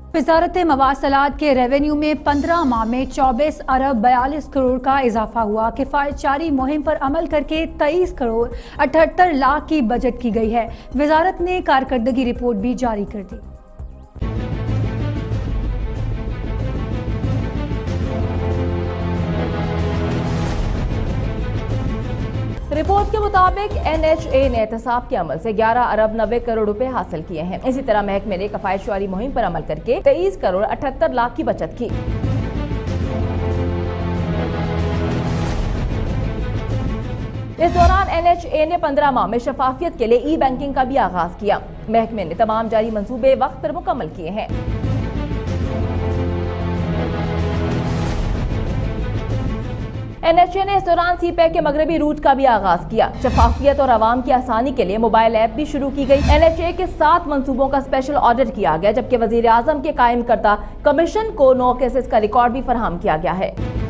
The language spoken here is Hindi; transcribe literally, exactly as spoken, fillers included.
वजारत मवासलात के रेवेन्यू में पंद्रह माह में चौबीस अरब बयालीस करोड़ का इजाफा हुआ। किफायतचारी मुहिम पर अमल करके तेईस करोड़ अठहत्तर लाख की बजट की गई है। वजारत ने कारकर्दगी रिपोर्ट भी जारी कर दी। रिपोर्ट के मुताबिक एन एच ए ने एहतसाब के अमल से ग्यारह अरब नब्बे करोड़ रुपए हासिल किए हैं। इसी तरह महकमे ने किफायतचारी मुहिम पर अमल करके तेईस करोड़ अठहत्तर लाख की बचत की। इस दौरान एन एच ए ने पंद्रह माह में शफाफियत के लिए ई बैंकिंग का भी आगाज किया। महकमे ने तमाम जारी मंसूबे वक्त पर मुकम्मल किए हैं। एन एच ए ने इस दौरान सी पैक के मगरबी रूट का भी आगाज किया। शफाफियत और आवाम की आसानी के लिए मोबाइल ऐप भी शुरू की गई। एन एच ए के सात मंसूबों का स्पेशल ऑडिट किया गया, जबकि वजीर आजम के कायम करदा कमीशन को नौ केसेस का रिकॉर्ड भी फराहम किया गया है।